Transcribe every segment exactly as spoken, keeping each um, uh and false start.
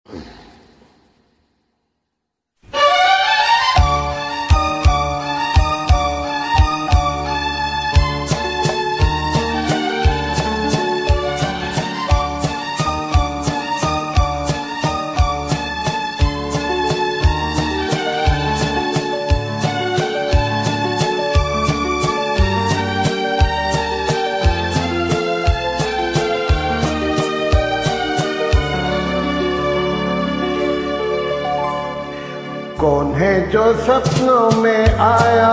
कौन है जो सपनों में आया,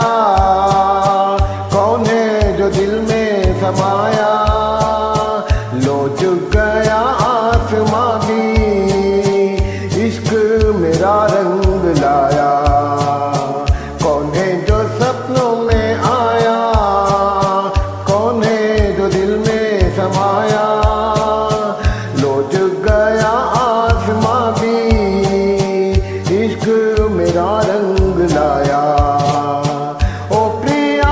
कौन है जो दिल में समाया, लो झुक गया आसमां भी, इश्क मेरा रंग लाया। कौन है जो सपनों में आया, कौन है जो दिल में समाया, लो झुक गया आसमां भी, इश्क मेरा रंग लाया। ओ प्रिया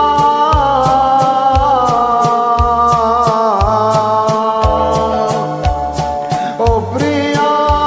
ओ प्रिया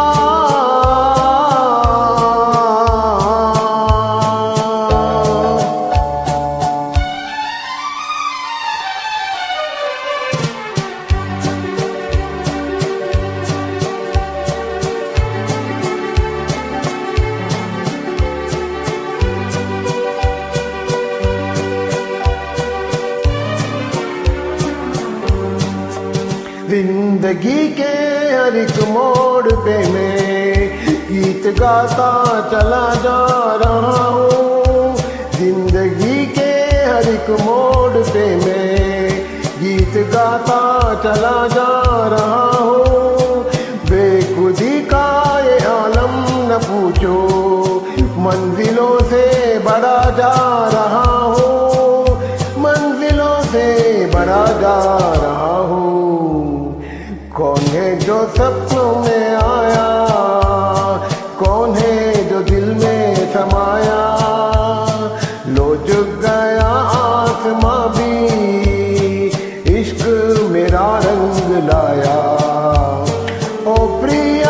जिंदगी के हर एक मोड़ पे मैं गीत गाता चला जा रहा हूँ। जिंदगी के हर एक मोड़ पे मैं गीत गाता चला जा रहा हूँ। बेखुदी का ये आलम न पूछो, मंजिलों से बड़ा जा रहा हूँ, मंजिलों से बड़ा जा रहा हूँ। कौन है जो सपनों में आया, कौन है जो दिल में समाया, लो झुक गया आसमां भी, इश्क मेरा रंग लाया। ओ प्रिया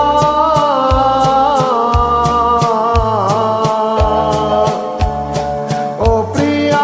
ओ प्रिया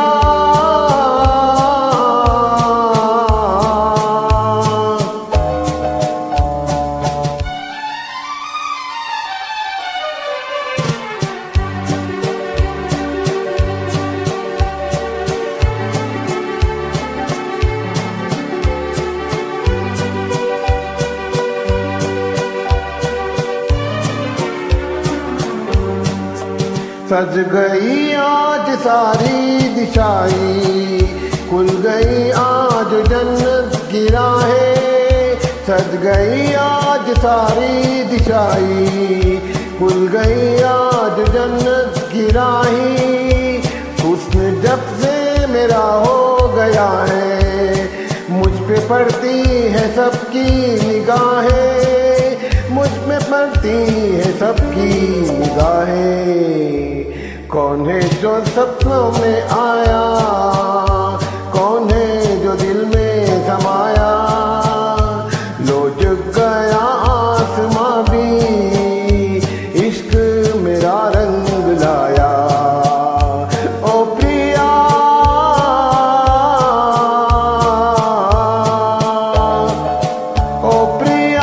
सज गई आज सारी दिशाई, खुल गई आज जन्नत की राहें। सज गई आज सारी दिशाई, खुल गई आज जन्नत की राहें। हुस्न जब से मेरा हो गया है, मुझ पे पड़ती है सबकी निगाहें, मुझ पे पड़ती है सबकी निगाहें। कौन है जो सपनों में आया, कौन है जो दिल में समाया, लो झुक गया आसमां भी, इश्क मेरा रंग लाया। ओ प्रिया ओ प्रिया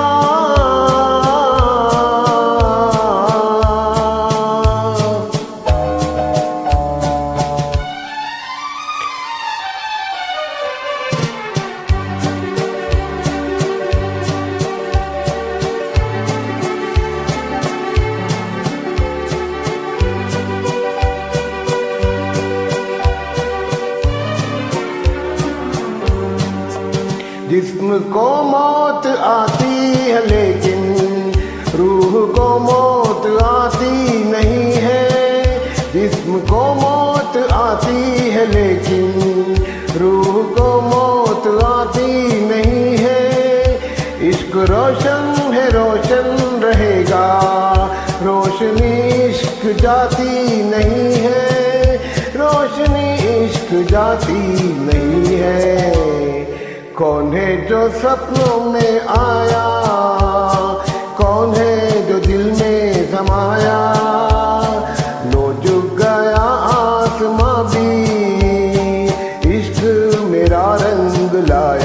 जिस्म को मौत आती है लेकिन रूह को मौत आती नहीं है। जिस्म को मौत आती है लेकिन रूह को मौत आती नहीं है। इश्क रोशन है रोशन रहेगा, रोशनी इश्क जाती नहीं है, रोशनी इश्क जाती नहीं है। कौन है जो सपनों में आया, कौन जाए।